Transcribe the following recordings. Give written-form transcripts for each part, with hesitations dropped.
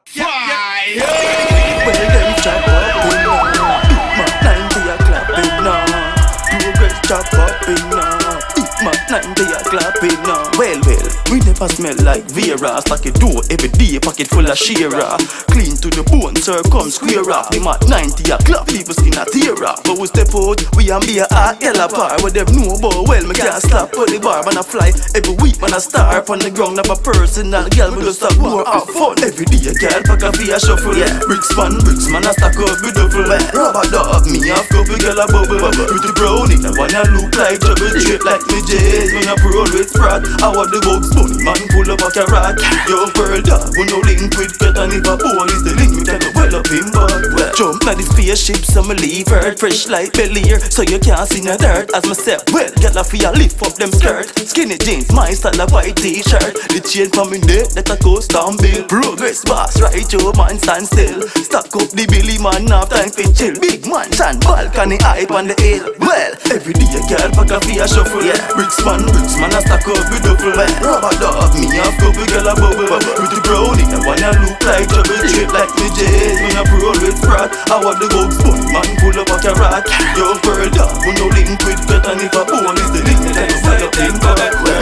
Fyah. Well, them chop up in now. Big Mac 90 a clapping now. Progress chop up in now. Big Mac 90 a clapping now. Well, we never smell like Vera. Stack a door every day, pocket full of Shira. Clean to the bone, circum square up. The Mac 90 a clap, people skin a tear up. But we step out, we and be a hot yellow bar. What them know about, well, me can't stop on the bar. Man I fly every week, man I star on the ground. I'm a personal girl, me just have more have fun. Every day a girl pack a Fyah shuffle. Bricks, man I stack up with duffel. Rubber dog, me have couple girl a bubble. With the brownie, the one I look like trouble. Straight like me J's, when I roll with sprat. I want the bugs bunny, man full of a carrot. Yo pearl dog, we no link with cat. And if a ball is the link, we can go well up in bud. Jump na the spaceship, so me leave Earth fresh like Balla Dier, so you can't see no dirt. As me step well, get a Fyah lift up them skirt. Skinny jeans, my style a white t-shirt. The chain from me neck, that a custom bill. Progress boss, right your man stand still. Stack up the billy man, have time for chill. Big man, stand balcony hype on the hill. Well, every day a girl pack a Fyah shuffle. Bricks man I stack up with duffel. Rubber dog, me have couple girl a bubble. With the brownie, the one I look like trouble. Straight like me J's, when I roll with sprat. I want the bugs bunny, man full of a carrot. Yo pearl dog, we no link with cat. And if a ball is the link, then you well up in bud.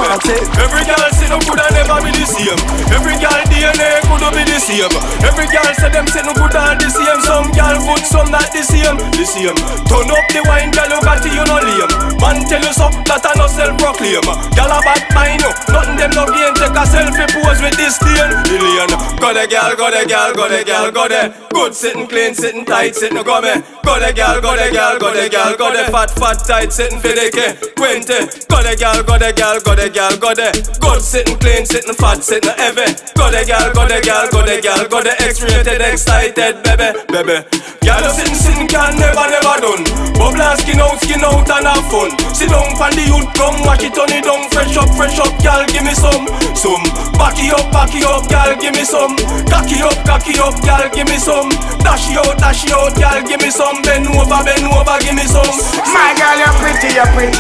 Every girl say no coulda never be the same. Every girl DNA coulda be the same. Every girl say them say no coulda the same. Some girl good, some not the same. The same. Turn up the wine, girl you got it, you no lame. Man tell you something that I no self-proclaim. Girl a bad mind, nothing them no gain. Take a selfie pose with this stain. Alien. Go the girl, go the girl, go the girl, go the. Good sitting clean, sitting tight, sitting go me. Go the girl, go the girl, go the girl, go the. Fat tight, sitting for the K. 20. Go the girl, go the girl, go the girl, go the. Good sitting clean, sitting fat, sitting heavy. Go the girl, go the girl, go the girl, go the. X-rated, excited, baby. Girl sitting can never done. Bubble and skin out and have fun. Sit down from the youth, come watch it on it down. Fresh up, girl, give me some. Back it up, girl, give me some. Cocky up, girl, give me some. Dash it out, girl, give me some. Bend over, give me some. My girl, you're pretty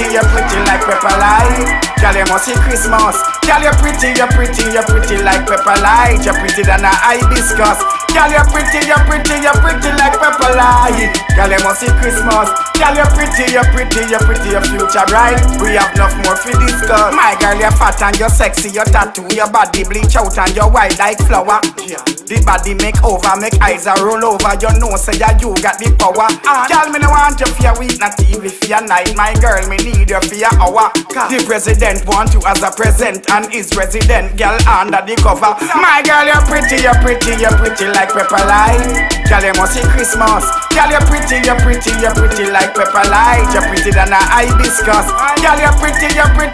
like pepper light. Girl, you must see Christmas. Girl, you're pretty like pepper light. You're pretty than a hibiscus. Girl, you're pretty like pepper light. Girl, you must see Christmas. Girl, you're pretty, your future bright. We have enough more to discuss. My girl, you're fat and you're sexy, you're tattoo, your body bleach out and you're white like flower. The body make over, make eyes a roll over. You know, say that you got the power. Girl, me no want you for your week, not even for your night. My girl, me need you for your hour. The president want you as a present and his resident girl under the cover. My girl, you're pretty like pepper light. Girl, you must see Christmas. Girl, you're pretty like pepper light. You're pretty than a hibiscus. Girl, you're pretty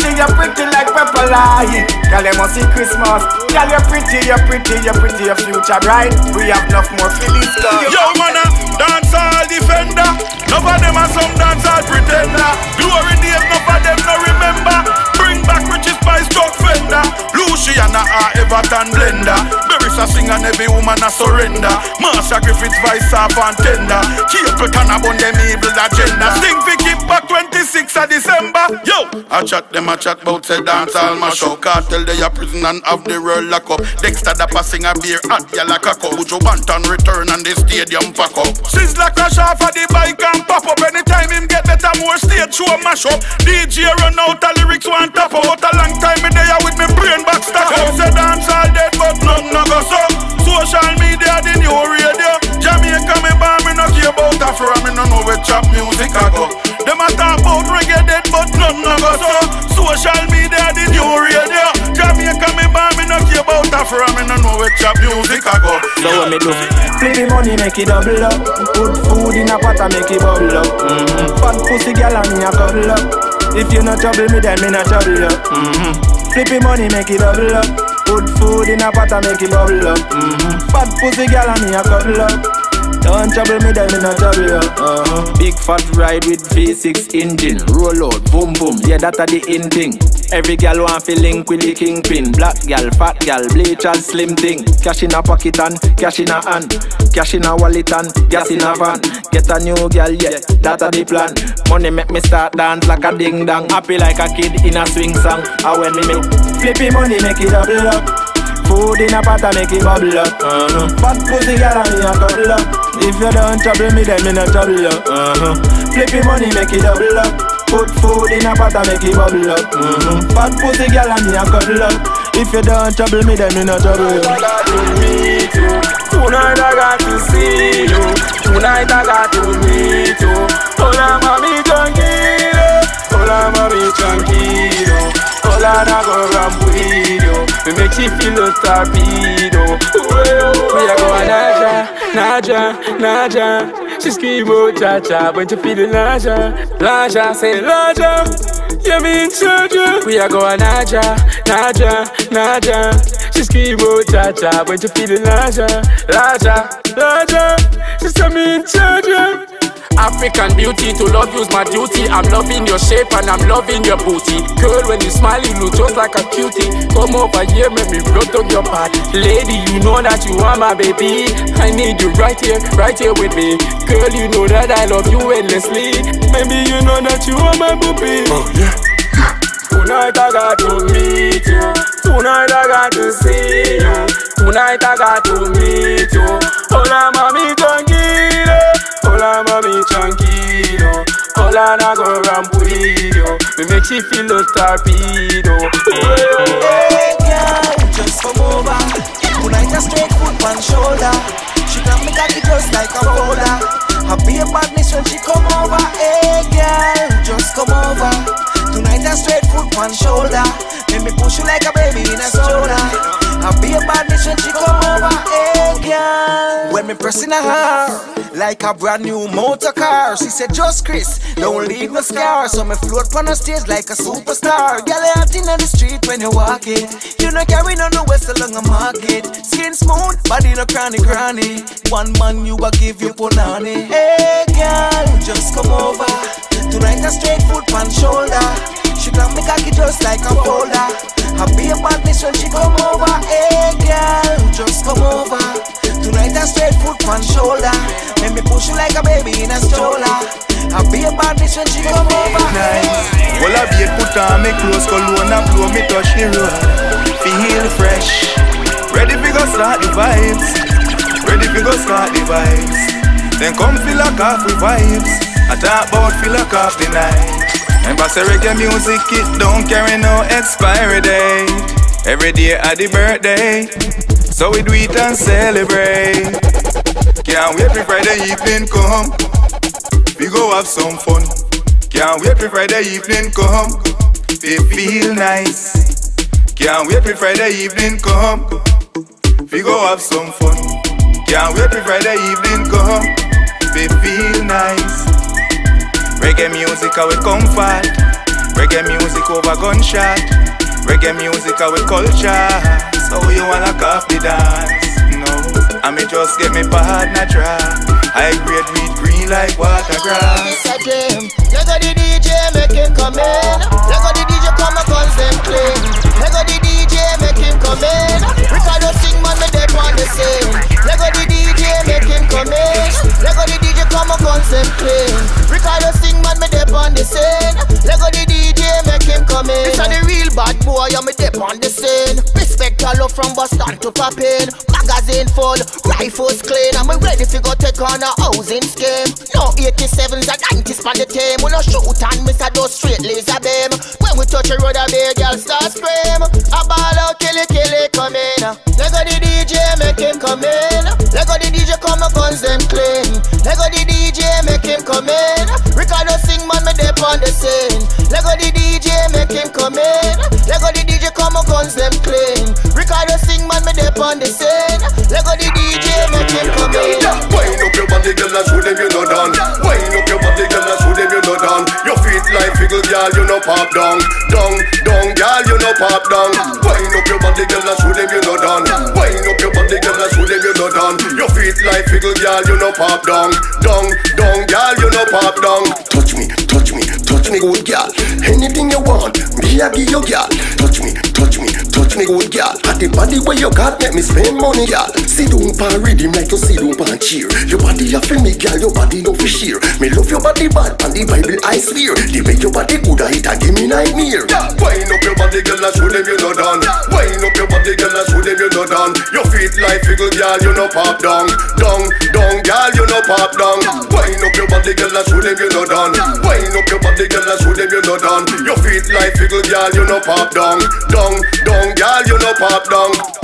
like pepper light. Girl, you must see Christmas. Girl, you're pretty, your future bright. We have enough more for this stuff. Yo, man, dancehall defender. None of them are some dancehall pretender. Glory days, none of them no remember. Bring back Richie Spice truck fender. Luciana are Everton blender. Berissa sing and every woman a surrender. Master Griffith vice up and tender. Cable can abon them evil agenda. Sting fi keep back 26th of December. Yo, I chat bout say dancehall mash up. Cartel they a prison and have the world lock up. Dexter Dapper sing a beer hot yalla cock up. Buju Banton return and the stadium pack up. Sizzla crash off of the bike and pop up. Anytime him get better more stage show mash up. DJ run out of lyrics one tap up. But a long time me there with me brain back stack up. Say dancehall dead but none no go so. Social media the new radio. Jamaica me bar me no care about Afro. Me no know where trap music I go. Them a talk about reggae dead but none no go so. Social media the new radio. Jamaica me bar me no care about Afro. Me no know where trap music I go. So what me do? Flip the money make it double up. Put food in a pot and make it bubble up. Fat pussy girl and me a cuddle up. If you not trouble me then me not trouble up. Flip the money make it double up. Put food in a pot and make it bubble up. Fat pussy girl and me a cuddle up. Don't trouble me, then me not trouble you. Big fat ride with V6 engine. Roll out, boom boom, yeah that a the in thing. Every gal want fi link with the kingpin. Black gal, fat gal, bleach and slim thing. Cash in a pocket and cash in a hand. Cash in a wallet and gas in a van. Get a new gal, yeah, that a the plan. Money make me start dance like a ding dong. Happy like a kid in a swing song. And when me make flippy money make it double up. food in a pot and make it bubble up. Fat pussy girl and me a cuddle up. If you don't trouble me, then me no trouble you. Flippy money make it double up. Put food in a pot and make it bubble up. Fat pussy girl and me a cuddle up. If you don't trouble me, then me no trouble you. I got to meet you. Tonight I got to see you. Tonight I got to meet you. Hola mami tranquilo. Hola mami tranquilo. Hola na go ramp with you. We make she feel the torpedo. We are going Naijah. She scream out cha-cha when you feel the Naijah. Say Naijah, you mean children. We are going Naijah. She scream out cha-cha when you feel the Naijah. She say mean children. African beauty, to love you's my duty. I'm loving your shape and I'm loving your booty. Girl, when you smile, you look just like a cutie. Come over here, make me rub down your part. Lady, you know that you are my baby. I need you right here with me. Girl, you know that I love you endlessly. Maybe you know that you are my booby. Tonight I got to meet you. Tonight I got to see you. Tonight I got to meet you. Hola mami tranquilo. Hola mami tranquilo. Hola na go ramp with you. We make she feel the torpedo. Hey girl, just come over. Tonight a straight foot on shoulder. She got me cocky just like a folder. Happy a badness when she come over. Hey girl, just come over. Tonight a straight foot on shoulder. Make me push you like a baby in a stroller. Happy a badness when she come over. Hey girl, when me pressing her like a brand new motor car. She said just Chris, don't leave no scar. So me float on the stage like a superstar. Girl, you out in the street when you walk it. You no carry no west along a market. Skin smooth, body no cranny. One man you a give you punani. Hey girl, just come over. Tonight a straight foot on shoulder. She clap me cocky just like a folder. Happy a badness when she come over. Hey girl, just come over. Tonight a straight foot on shoulder. Make me push you like a baby in a stroller. Happy a badness when she come over. Nice. Well I be put on me clothes, cologne and blow me touch the road. Feel fresh. Ready to go start the vibes. Then come feel a cough with vibes. I talk about feel a cough the night. Remember say reggae music, it don't carry no expiry date. Every day at the birthday, so we do it and celebrate. Can't wait for Friday evening come. We go have some fun. Can't wait for Friday evening come. We feel nice. Can't wait for Friday evening come. We go have some fun. Can't wait for Friday evening come. We feel nice. Reggae music our comfort. Reggae music over gunshot. Reggae music our culture. So you wanna cough the dance? No, I me just get me partner track. I grade weed green like water grass. It's a dream. Let go the DJ make him come in. Let go the DJ come and guns them clean. Let go the DJ make him come in. Ricardo sing man me dead on the scene. Let go the DJ make him come in. Let go the DJ come and guns them clean. Ricardo sing man me dead on the scene. Let go the DJ make him come in. This a the real bad boy and me dead on the scene. Respect all love from Boston to Papin. Magazine full, rifles clean. And me ready to go take on a housing scheme. No 87s and 90s on the team. We no shoot and miss a those straight laser beam. When we touch a road a big girl start scream. A ball out kill it come in. Let go the DJ make him come in. Let go the DJ come and guns them clean. Let go the DJ make him come in. Ricardo sing man me dep on the scene. Let go the DJ make him come in. Let go the DJ come and guns them clean. Ricardo sing man me dep on the scene. Let go the DJ make him come in. Wind up your body girl and show them you no done. Wind up your body girl and show them you no done. Your feet like figgle girl you no pop down. Down girl you no pop down. Wind up your body girl and show them you no done. Wind up your body girl and show them you no done. Your feet like figgle girl you no pop down. Down girl you no pop down. Touch me good girl. Anything you want, me I give you girl. Touch me me good girl. At the body where you got make me spend money, girl. See don't pan Riddim like you see don't pan cheer. Your body a for me, girl. Your body no for sheer. Me love your body bad, and the Bible I swear. The way your body good, I hit a give me nightmare. Wind up your body, girl, and show them you no done. Wind up your body, girl, and show them you no done. Your feet like figgle, girl, you no pop down, down, down, girl, you no pop down. Wind up your body, girl, and show them you no done. Wind up your body, girl, and show them you no done. Your feet like figgle, girl, you no pop down, down, down, girl, you no pop down.